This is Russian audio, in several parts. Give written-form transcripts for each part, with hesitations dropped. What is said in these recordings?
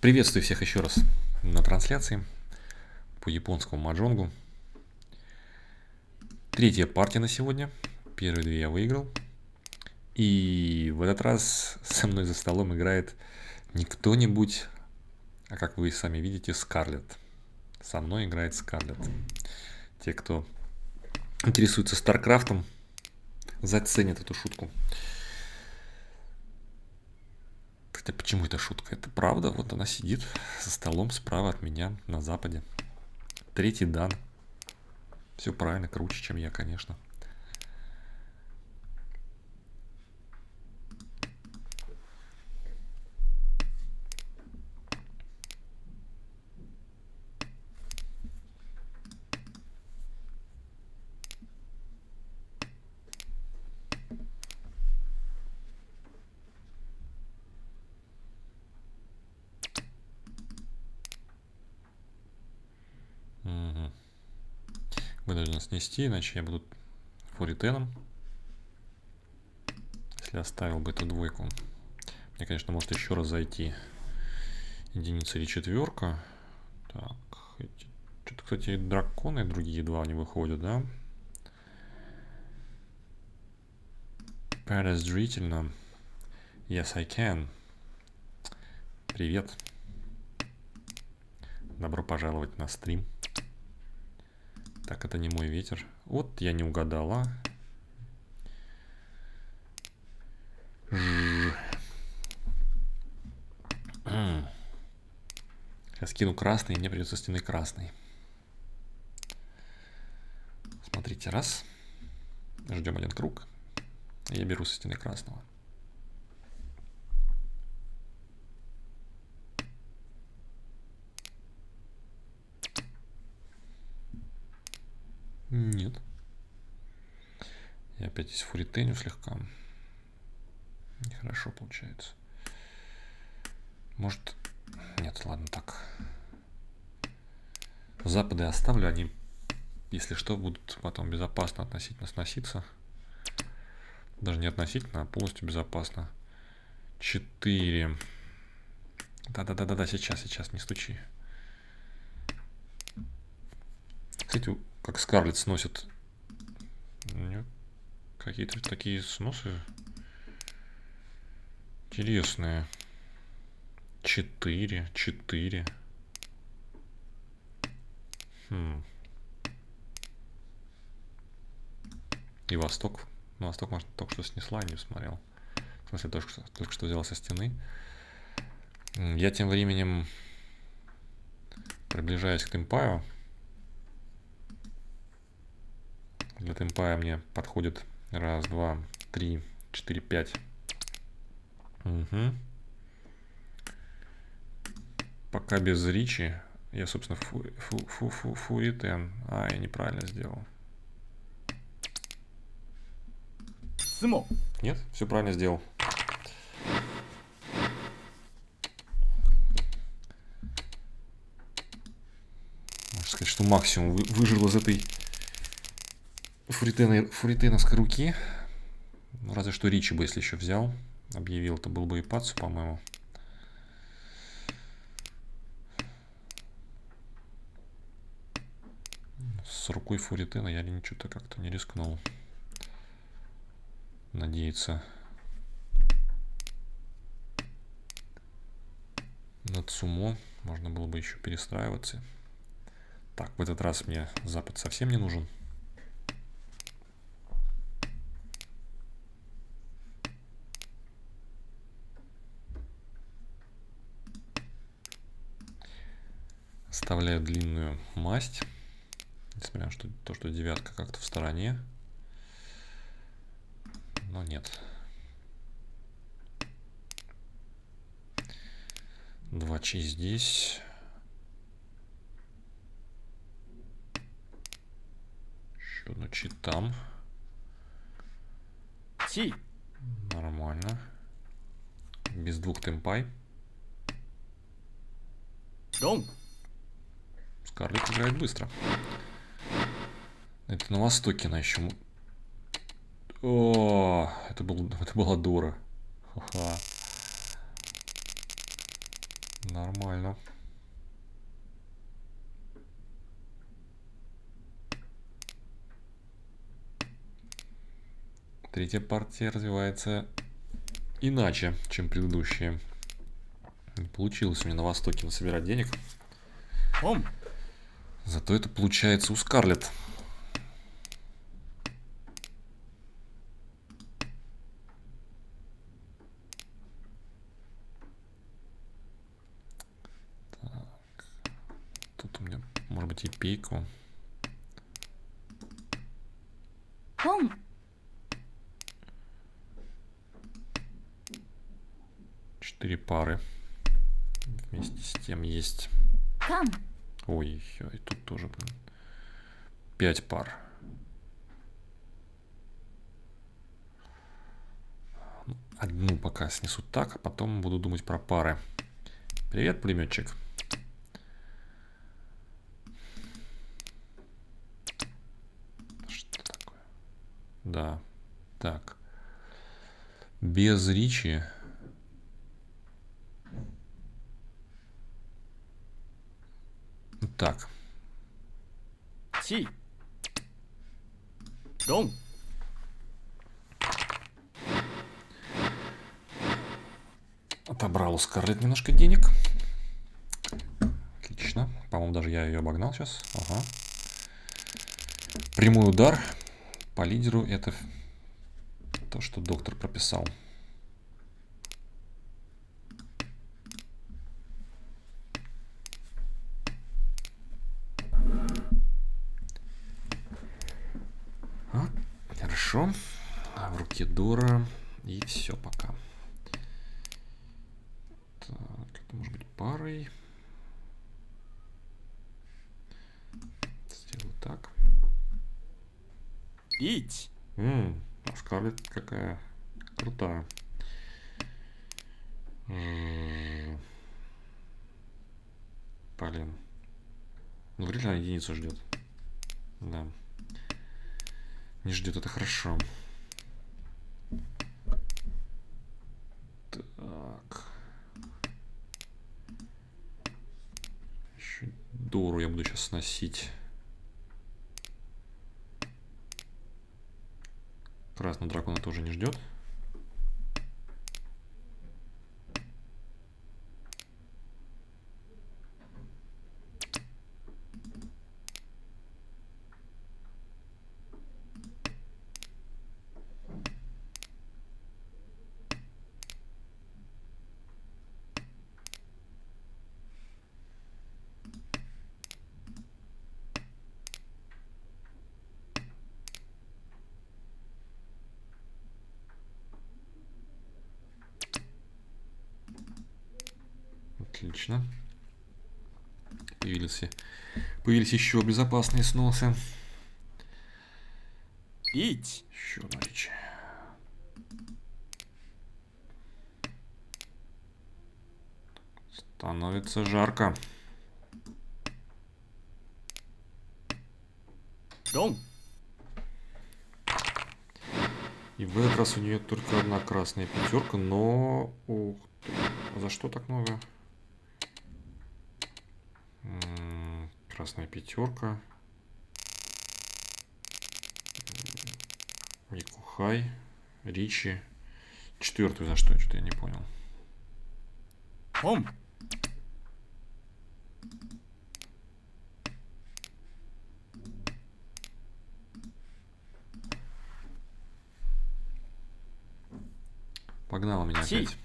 Приветствую всех еще раз на трансляции по японскому маджонгу. Третья партия на сегодня. Первые две я выиграл. И в этот раз со мной за столом играет не кто-нибудь, а как вы сами видите, Скарлетт. Со мной играет Скарлетт. Те, кто интересуется Старкрафтом, заценят эту шутку. Хотя почему это шутка? Это правда. Вот она сидит за столом справа от меня на западе. Третий дан. Все правильно, круче, чем я, конечно. Вынужден снести, иначе я буду форитеном. Если оставил бы эту двойку. Мне, конечно, может еще раз зайти. Единица или четверка. Так, что-то, кстати, драконы другие два не выходят, да? Подозрительно. Yes, I can. Привет. Добро пожаловать на стрим. Так, это не мой ветер. Вот, я не угадала. Сейчас кину красный, и мне придется стены красный. Смотрите, раз. Ждем один круг. И я беру со стены красного. Нет. Я опять здесь фуритеню слегка. Нехорошо получается. Может... Нет, ладно, так. Запады оставлю, они, если что, будут потом безопасно относительно сноситься. Даже не относительно, а полностью безопасно. 4. Да-да-да-да, сейчас, не стучи. Кстати, как Скарлетт сносит... Какие-то такие сносы интересные. 4. И Восток. Ну, Восток, может, только что снесла, не смотрел. В смысле, только что взяла со стены. Я тем временем приближаюсь к темпаю. Для темпая мне подходит 1, 2, 3, 4, 5. Угу. Пока без ричи. Я, собственно, фуритен. А, я неправильно сделал. Нет, все правильно сделал. Можно сказать, что максимум выжил из этой фуритеновской руки. Ну, разве что ричи бы, если еще взял. Объявил, это был бы и пацу, по-моему. С рукой фуритена я ничего-то как-то не рискнул надеяться на Цумо. Можно было бы еще перестраиваться. Так, в этот раз мне запад совсем не нужен. Оставляю длинную масть. Несмотря на то, что девятка как-то в стороне. Но нет. 2 чи здесь. Еще одно чи там. Чи. Нормально. Без 2 темпай. Дон. Скарлетт играет быстро. Это на востоке она еще... О, это была дура. Ха-ха. Нормально. Третья партия развивается иначе, чем предыдущие. Не получилось у меня на Востоке насобирать денег. Зато это получается у Скарлетт. Так. Тут у меня, может быть, и пейку. 4 пары. Вместе с тем есть. Ой-ой, тут тоже, блин. 5 пар. Одну пока снесу так, а потом буду думать про пары. Привет, пулеметчик. Что такое? Да. Так. Без Ричи. Так. Отобрал у Скарлетт немножко денег. Отлично. По-моему, даже я ее обогнал сейчас. Ага. Прямой удар по лидеру. Это то, что доктор прописал. Хорошо. В руке Дора. И все пока. Так, это может быть парой. Сделаю так. А Скарлетт какая крутая. Блин. Ну, вряд ли она единицу ждет. Да. Не ждет, это хорошо. Так. Еще Дору я буду сейчас сносить. Красного дракона тоже не ждет. Отлично. Появились еще безопасные сносы. Еще одна речь. Становится жарко. И в этот раз у нее только одна красная пятерка, но... Ух ты. За что так много? Красная пятерка. Якухай. Ричи. Четвертую за что? Что-то я не понял. Погнала меня опять.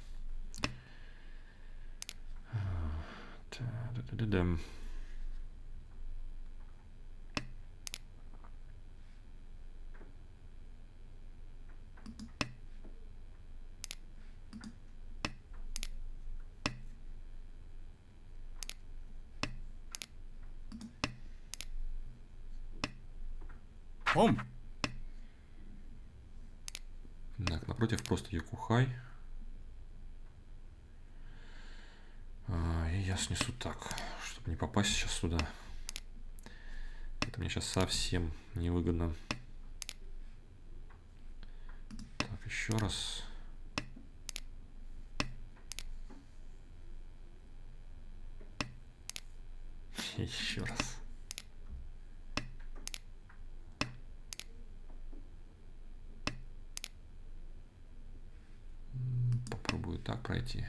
Так, напротив просто Якухай. И я снесу так, чтобы не попасть сейчас сюда. Это мне сейчас совсем невыгодно. Так, еще раз. Еще раз. Попробую так пройти.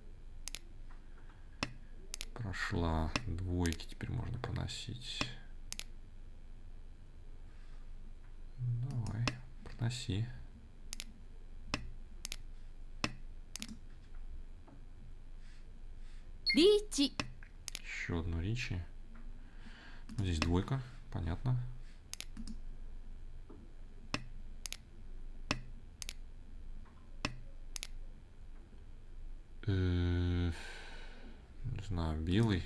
Прошла. Двойки теперь можно проносить. Давай, проноси. Ричи. Еще одну ричи. Здесь двойка, понятно. Не знаю, белый.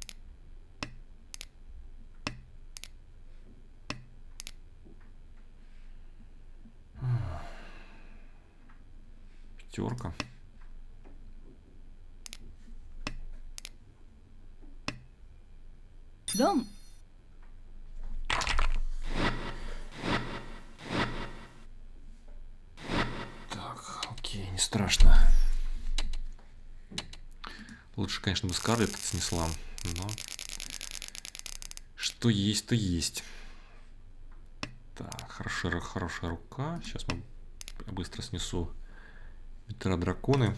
Пятерка. Дом. Так, окей, не страшно. Лучше, конечно, бы Скарлетт снесла, но что есть, то есть. Так, хорошая рука. Сейчас я быстро снесу ветра драконы.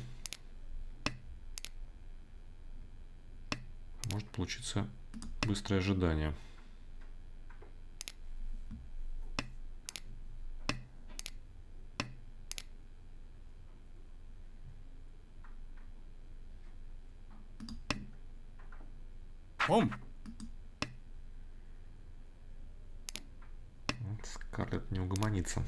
Может получиться быстрое ожидание. Хом. Скарлетт не угомонится.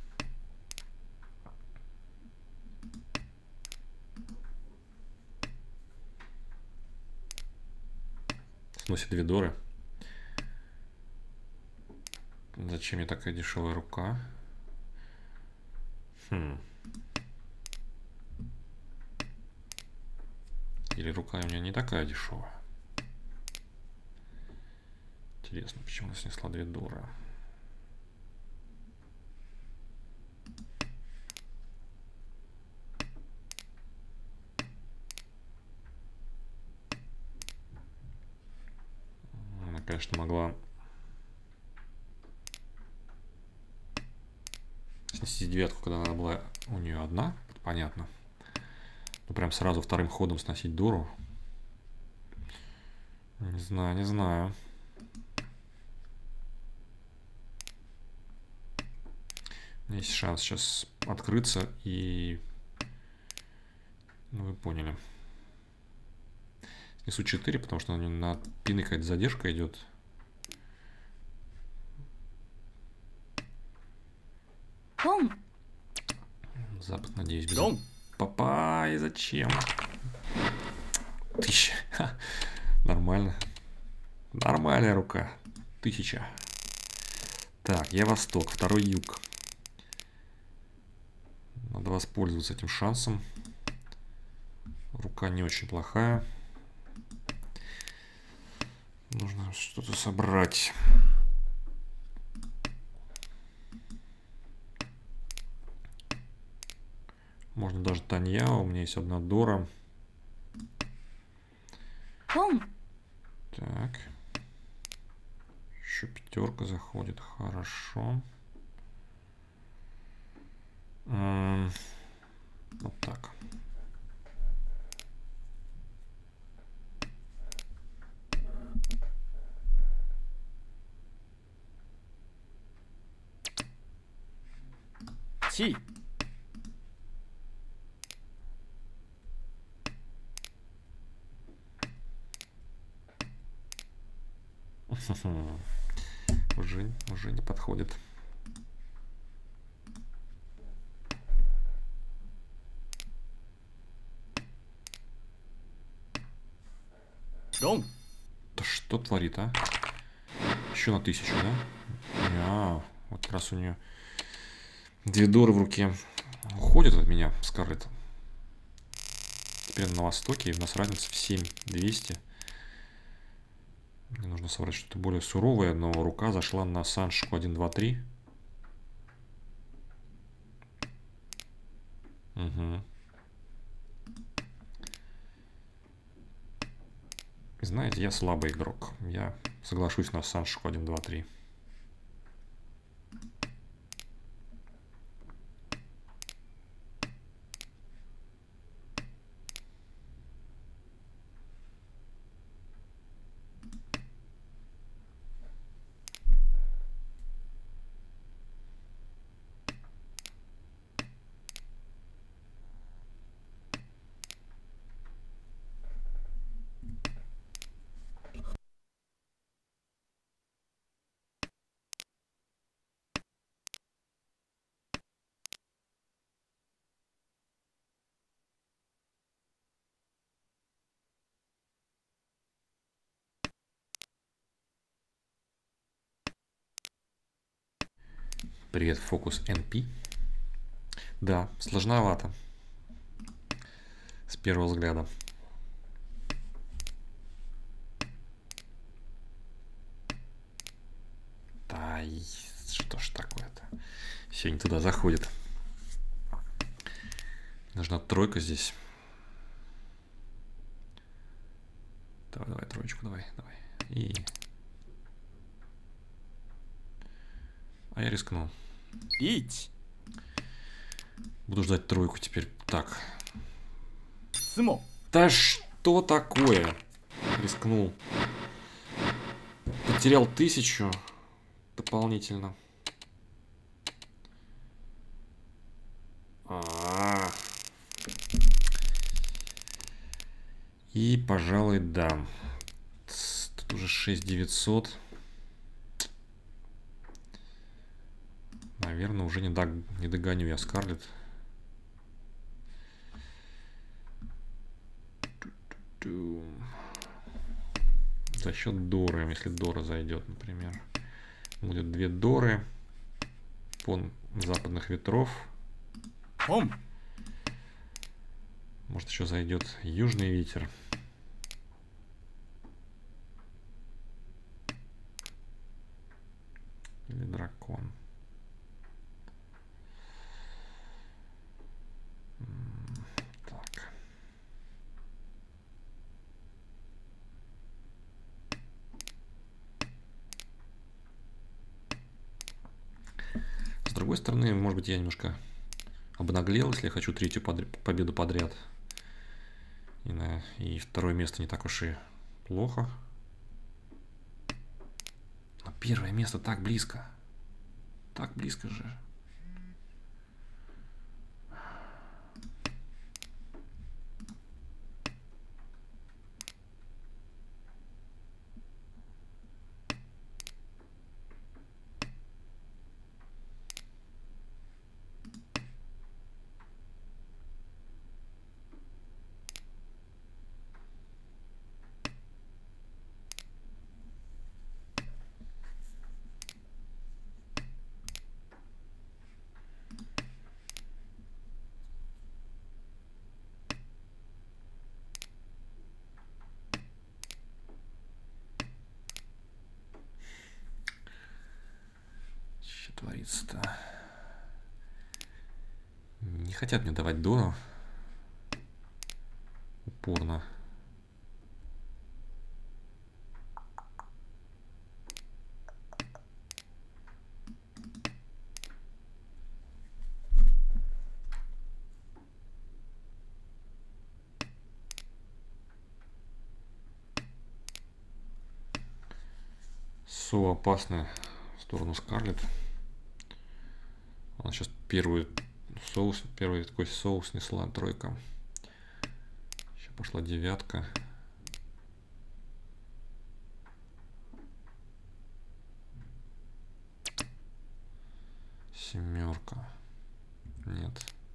Сносит две доры. Зачем мне такая дешевая рука? Или рука у меня не такая дешевая? Интересно, почему она снесла две доры? Она, конечно, могла снести девятку, когда она была у нее одна, это понятно. Но прям сразу вторым ходом сносить дуру. Не знаю, не знаю. Есть шанс сейчас открыться и... Ну, вы поняли. Снесу 4, потому что на пины какая-то задержка идет. Дом. Запад, надеюсь, без... Дом. Папа, и зачем? 1000. Нормально. Нормальная рука. 1000. Так, я восток, второй юг. Надо воспользоваться этим шансом. Рука не очень плохая. Нужно что-то собрать. Можно даже Таньяо. У меня есть одна дора. Хом. Так. Еще пятерка заходит. Хорошо. Вот так. Чи. Уже не подходит. Дом. Да что творит, а? Еще на 1000, да? Вот как раз у нее две доры в руке. Уходит от меня Скарлетт. Теперь на востоке, и у нас разница в 7200. Мне нужно собрать что-то более суровое, но рука зашла на Саншку 1, 2, 3. Угу. Знаете, я слабый игрок. Я соглашусь на Саншку 1, 2, 3. Привет, фокус NP. Да, сложновато. С первого взгляда. Да, что ж такое-то? Все не туда заходит. Нужна тройка здесь. Давай, давай, троечку, давай, давай. И... А я рискнул. Ить. Буду ждать тройку теперь. Так. Смо. Да что такое? Рискнул. Потерял 1000 дополнительно. И, пожалуй, да. Тут уже 6900. Наверное, уже не догоню я Скарлетт. За счет Доры, если Дора зайдет, например. Будет 2 Доры. Пон западных ветров. Пом. Может, еще зайдет южный ветер. Или дракон. Так. С другой стороны, может быть, я немножко обнаглел, если я хочу третью победу подряд. И второе место не так уж и плохо. Но первое место так близко. Так близко же. Что творится-то? Не хотят мне давать Дору. Упорно. Со опасная в сторону Скарлетт. Она сейчас первый такой соус снесла, тройка. Еще пошла девятка. Семерка. Нет.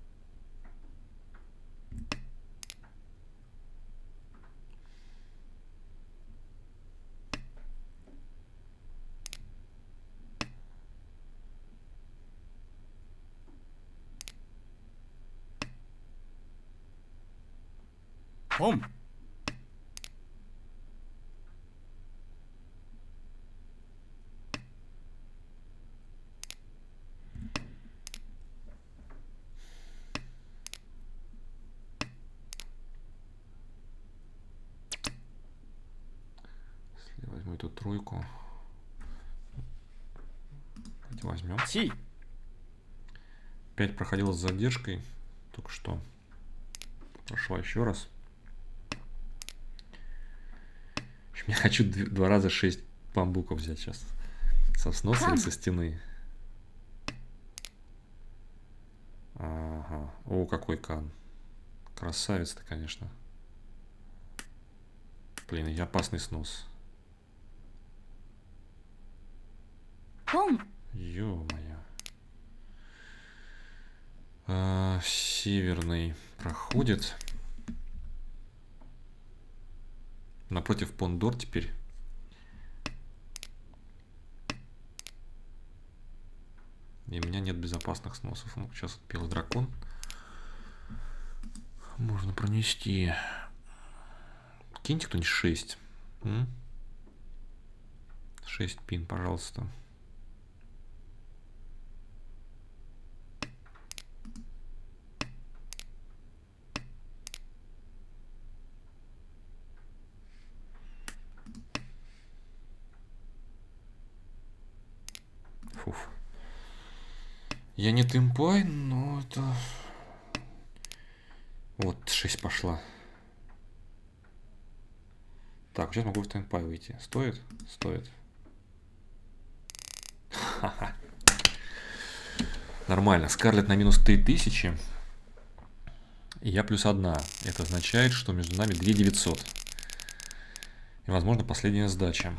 Пом. тройку. Давайте возьмем. 7 5 проходила с задержкой. Только что. Прошла еще раз. Я хочу 2 раза 6 бамбуков взять сейчас. Со сноса или со стены. Ага. О, какой кан. Красавец-то, конечно. Блин, и опасный снос. ポン Ё-моё. Северный проходит. Напротив Пондор теперь. И у меня нет безопасных сносов. Ну, сейчас вот белый дракон. Можно пронести. Киньте кто-нибудь 6. 6 пин, пожалуйста. Фуф. Я не темпай, но это... Вот, 6 пошла. Так, сейчас могу в темпай выйти. Стоит? Стоит. Ха-ха. Нормально. Скарлетт на минус 3000. И я плюс 1. Это означает, что между нами 2900. И, возможно, последняя сдача.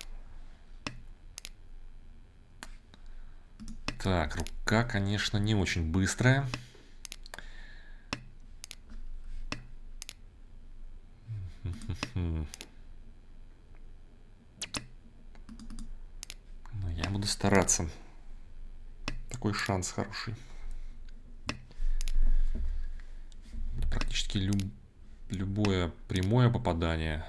Так, рука, конечно, не очень быстрая. Но я буду стараться. Такой шанс хороший. Практически любое прямое попадание.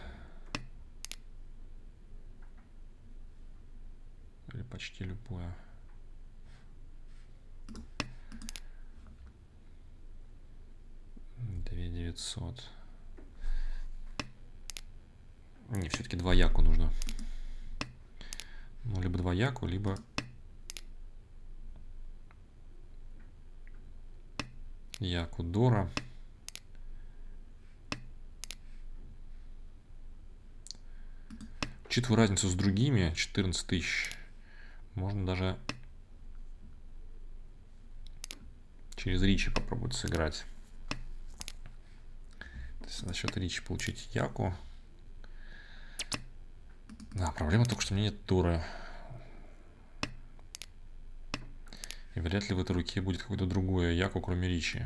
Или почти любое. Две 900. Не, все-таки двояку нужно. Ну, либо двояку, либо яку Дора. Учитывая разницу с другими, 14 тысяч, можно даже через Ричи попробовать сыграть. То есть за счет Ричи получить яку. Да, проблема только, что у меня нет Доры. И вряд ли в этой руке будет какое-то другое яку, кроме Ричи.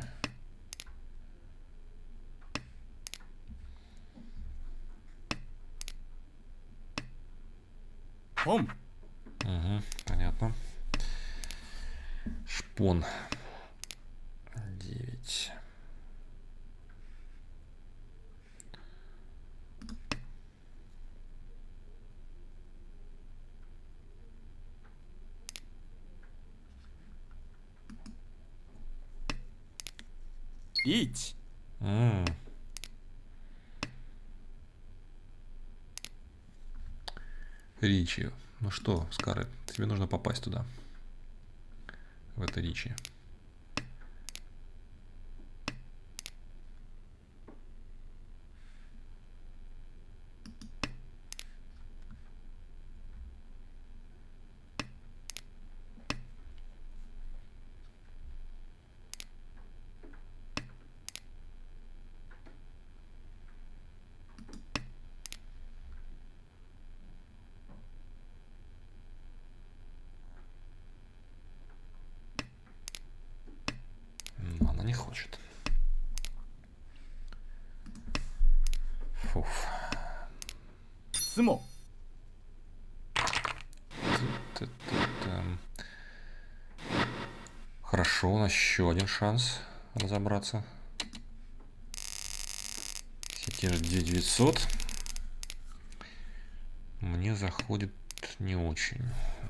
Пом. Угу, понятно. Шпон. 9. Рич. Ричи. Ну что, Скарлетт, тебе нужно попасть туда. В это Ричи. Но она не хочет. Фуф. Смо. Хорошо, у нас еще один шанс разобраться. Все те же 2900. Мне заходит не очень.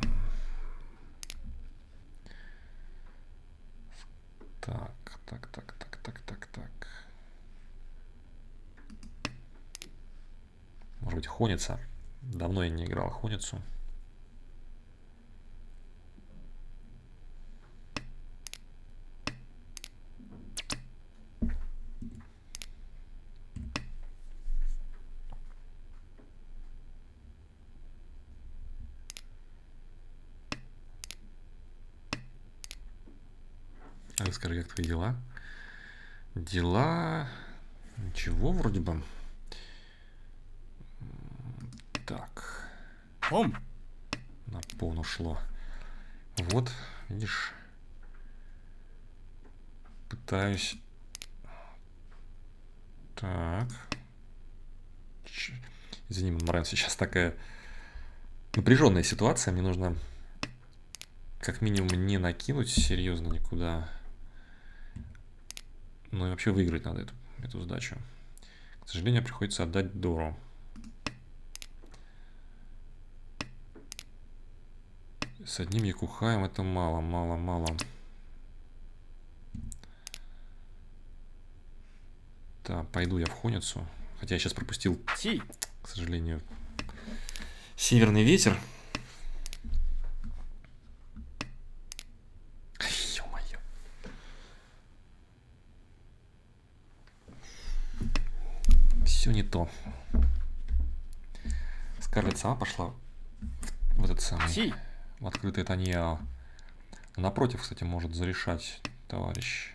Так. Может быть, хонится. Давно я не играл Хонецу. Расскажи, как твои дела? Дела... Ничего вроде бы. Так. ポン На пон ушло. Вот, видишь. Пытаюсь. Так. Извини, Марен, сейчас такая напряженная ситуация. Мне нужно как минимум не накинуть серьезно никуда. Ну и вообще выиграть надо эту сдачу. К сожалению, приходится отдать Дору. С одним Якухаем это мало, мало, мало. Так, пойду я в Хонецу. Хотя я сейчас пропустил, チ к сожалению, северный ветер. Ё-моё. Все не то. Скарлетт сама пошла в этот самый, チ в открытый Таньяо. Напротив, кстати, может зарешать товарищ.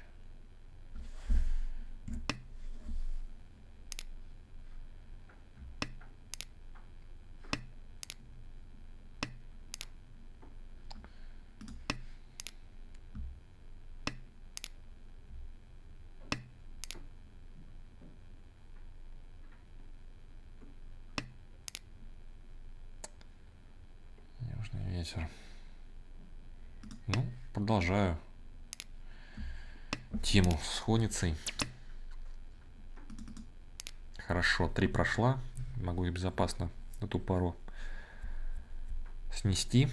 Южный ветер. Ну, продолжаю тему с Хоницей. Хорошо, 3 прошла. Могу и безопасно эту пару снести.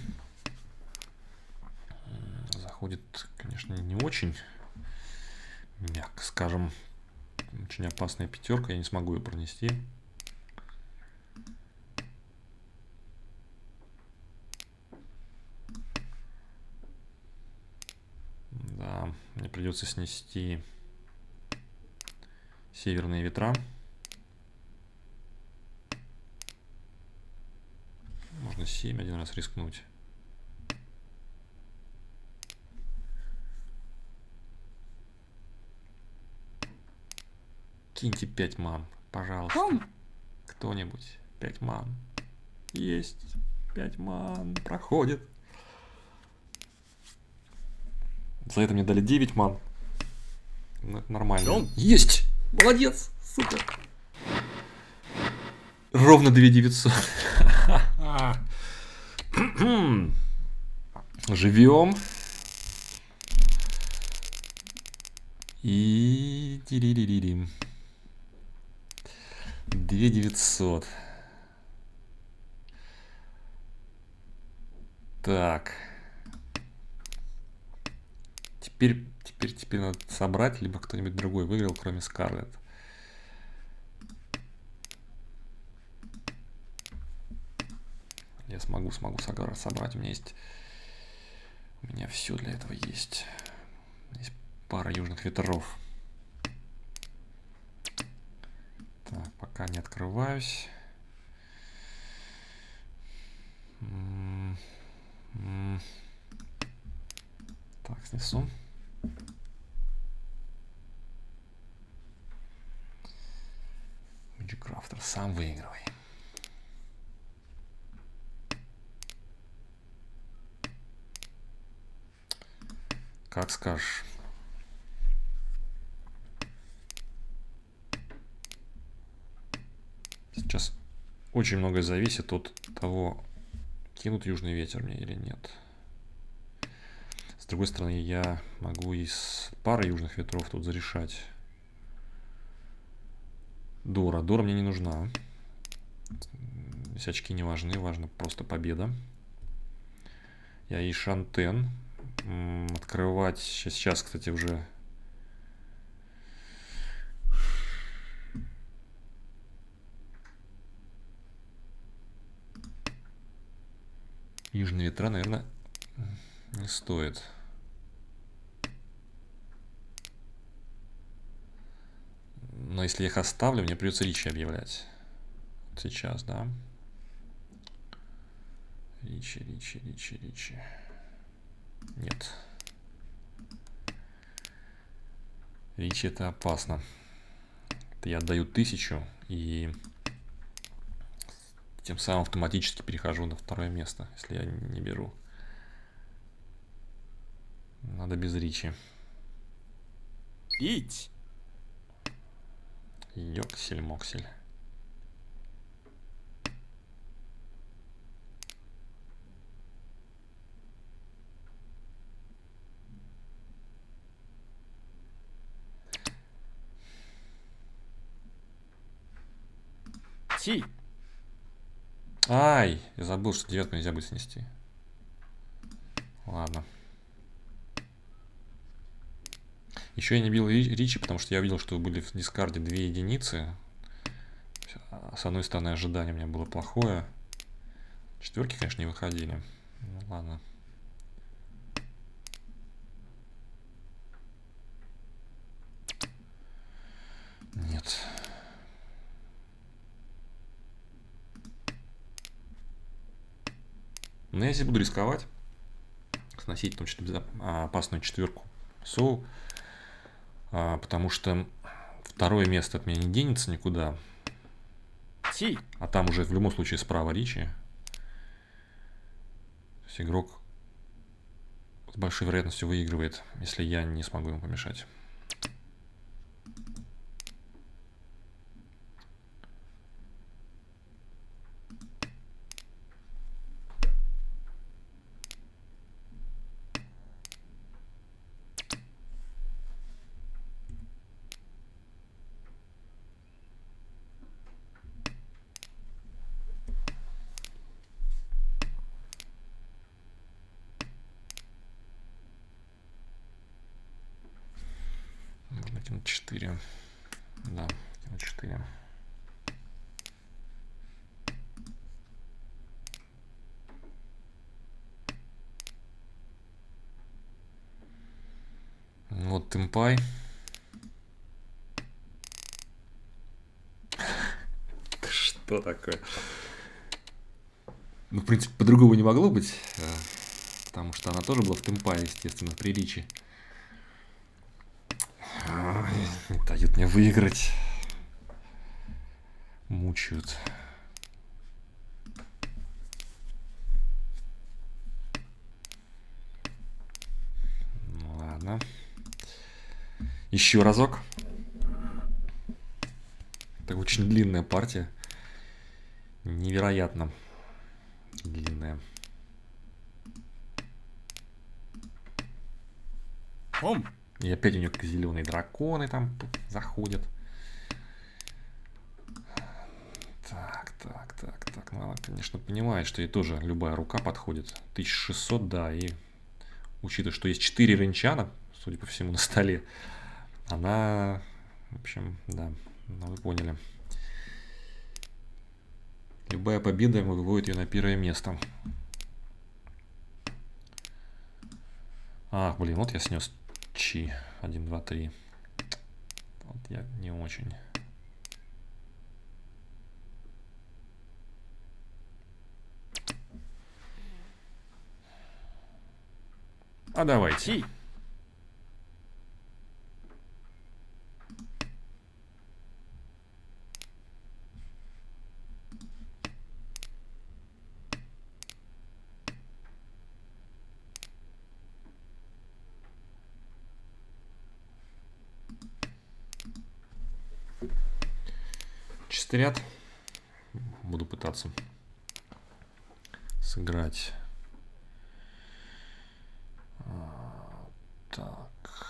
Заходит, конечно, не очень, мягко скажем. Очень опасная пятерка. Я не смогу ее пронести. Да, мне придется снести северные ветра. Можно 7 один раз рискнуть. Киньте 5 ман, пожалуйста. ポン Кто-нибудь. 5 ман. Есть. 5 ман. Проходит. За это мне дали 9 ман. Ну, это нормально. Ром. Есть! Молодец! Супер! Ровно 2900. Живем. И... 2900. Так. Теперь надо собрать, либо кто-нибудь другой выиграл, кроме Скарлетт. Я смогу собрать. У меня все для этого есть. Есть пара южных ветров. Так, пока не открываюсь. Так, снесу. Крафтер, сам выигрывай. Как скажешь. Сейчас очень многое зависит от того, кинут южный ветер мне или нет. С другой стороны, я могу из пары южных ветров тут зарешать. Дора мне не нужна. Здесь очки не важны, важна просто победа. Я и Шантен. Открывать сейчас, кстати, уже... Южные ветра, наверное, не стоит. Но если я их оставлю, мне придется Ричи объявлять. Вот сейчас, да. Ричи. Нет. Ричи это опасно. Это я отдаю 1000 и тем самым автоматически перехожу на второе место, если я не беру. Надо без Ричи. 1 Йоксель-моксель. Чи. Ай, я забыл, что девятку нельзя будет снести. Ладно. Еще я не бил Ричи, потому что я видел, что были в дискарде 2 единицы. С одной стороны, ожидание у меня было плохое. Четверки, конечно, не выходили. Ну ладно. Нет. Но я здесь буду рисковать. Сносить, в том числе, опасную четверку Соу. Потому что второе место от меня не денется никуда. Чи. А там уже в любом случае справа Ричи. То есть игрок с большой вероятностью выигрывает, если я не смогу ему помешать. Можно кинуть 4. Да, кинуть 4. Вот темпай. Что такое? Ну, в принципе, по-другому не могло быть. Потому что она тоже была в темпае, естественно, при Ричи. Не дают мне выиграть. Мучают. Ну, ладно. Еще разок. Это очень длинная партия. Невероятно длинная. Пом. И опять у них зеленые драконы там заходят. Так. Ну, она, конечно, понимает, что ей тоже любая рука подходит. 1600, да, и учитывая, что есть 4 ренчана, судя по всему, на столе, она, в общем, да, ну, вы поняли. Любая победа выводит ее на первое место. Ах, блин, вот я снес Чи. 1, 2, 3. Вот я не очень. А давайте. Чи. Чистый ряд. Буду пытаться сыграть. Так.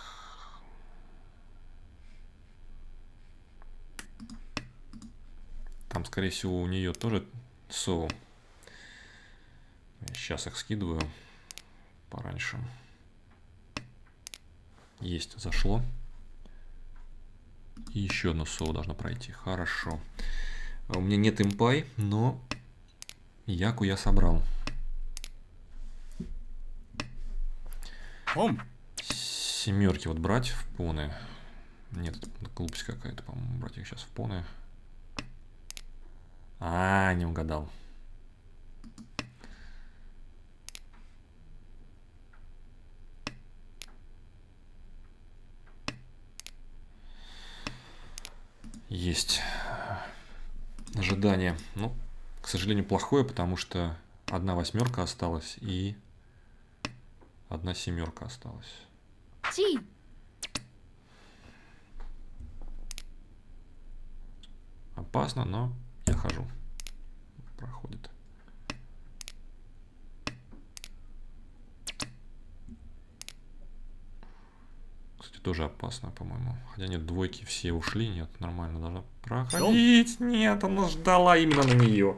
Там, скорее всего, у нее тоже Соу. Сейчас их скидываю пораньше. Есть, зашло. И еще одно Соу должно пройти. Хорошо. У меня нет импай, но Яку я собрал. Пом. Семерки вот брать в поны. Нет, это глупость какая-то, по-моему, брать их сейчас в поны. А, не угадал. Есть ожидание. Ну, к сожалению, плохое, потому что одна восьмерка осталась и одна семерка осталась. チ Опасно, но я хожу. Проходит. Кстати, тоже опасно, по-моему. Хотя нет, двойки все ушли. Нет, нормально должна проходить. Нет, она ждала именно на нее.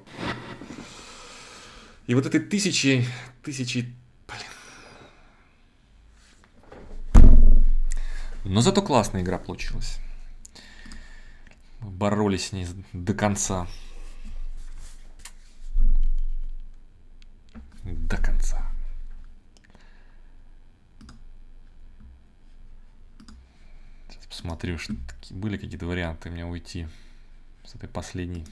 И вот этой тысячи... Блин. Но зато классная игра получилась. Мы боролись с ней до конца. До конца. Сейчас посмотрю, что были какие-то варианты у меня уйти с этой последней.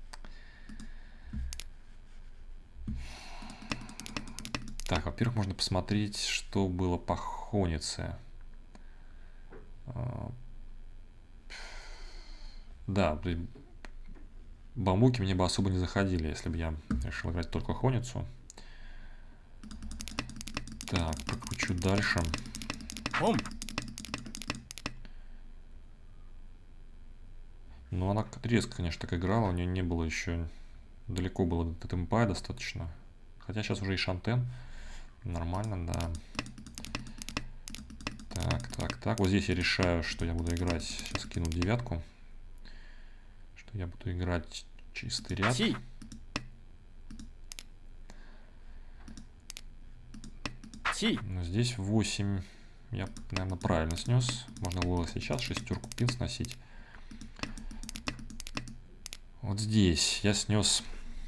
Так, во-первых, можно посмотреть, что было по Хонице. Да, бамбуки мне бы особо не заходили, если бы я решил играть только Хоницу. Так, прокручу дальше. Пом. Ну, она резко, конечно, так играла. У нее не было еще... Далеко было до темпа достаточно. Хотя сейчас уже и шантен. Нормально, да. Так. Вот здесь я решаю, что я буду играть. Сейчас кину девятку. Что я буду играть чистый ряд. チ チ Но здесь 8. Я, наверное, правильно снес. Можно было сейчас шестерку пин сносить. Вот здесь я снес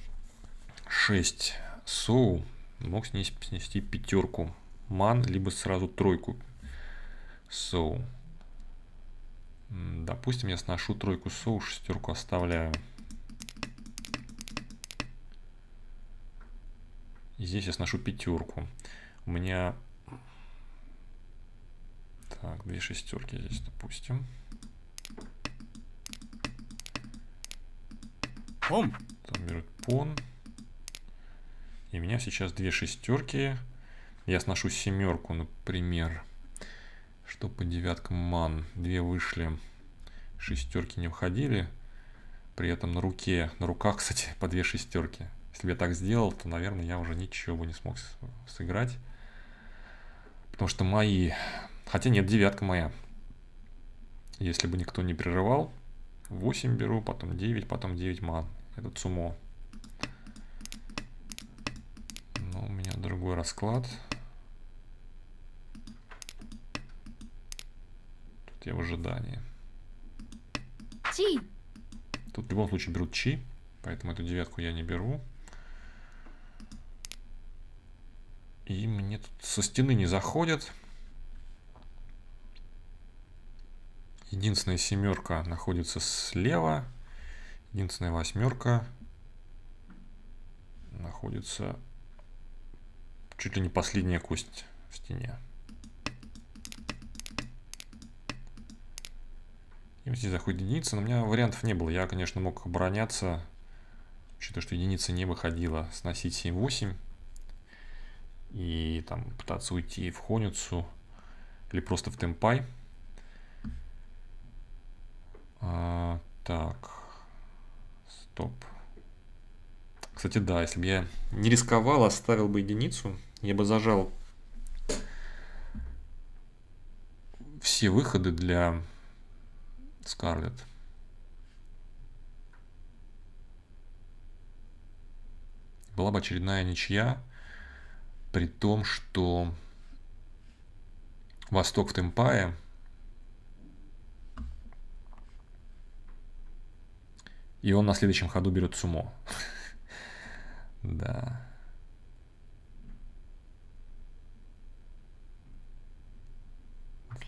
6 соу. Мог снести пятерку ман, либо сразу тройку соу. Допустим, я сношу тройку соу, шестерку оставляю. И здесь я сношу пятерку. У меня... Так, две шестерки здесь, допустим. Пом. Там берут пон. И у меня сейчас две шестерки. Я сношу семерку, например. Что по девяткам ман? Две вышли. Шестерки не входили. При этом на руках, кстати, по две шестерки. Если бы я так сделал, то, наверное, я уже ничего бы не смог сыграть. Потому что мои... Хотя нет, девятка моя. Если бы никто не прерывал, 8 беру, потом 9, потом 9 ман. Это цумо. Но у меня другой расклад. Тут я в ожидании. チ Тут в любом случае берут чи, поэтому эту девятку я не беру. И мне тут со стены не заходят. Единственная семерка находится слева. Единственная восьмерка находится чуть ли не последняя кость в стене. И вот здесь заходит единица, но у меня вариантов не было. Я, конечно, мог обороняться, учитывая, что единица не выходила, сносить 7-8 и там пытаться уйти в Хоницу или просто в темпай. Так, стоп. Кстати, да, если бы я не рисковал, оставил бы единицу, я бы зажал все выходы для Скарлетт. Была бы очередная ничья, при том, что Восток в темпае. И он на следующем ходу берет сумо. Да.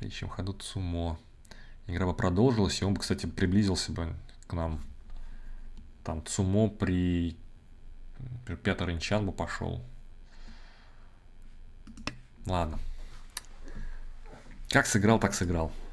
следующем ходу Цумо. Игра бы продолжилась, и он бы, кстати, приблизился бы к нам. Там Цумо при 5-й ренчан бы пошел. Ладно. Как сыграл, так сыграл.